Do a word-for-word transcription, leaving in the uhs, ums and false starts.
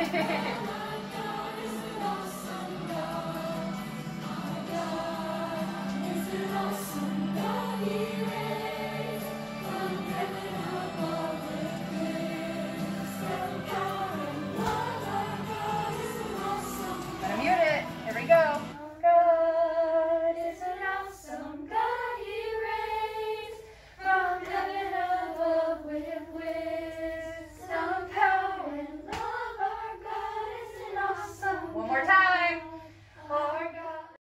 Go. God is an awesome God, He reigns from heaven above with wisdom, power, and love. Our God is an awesome One more time.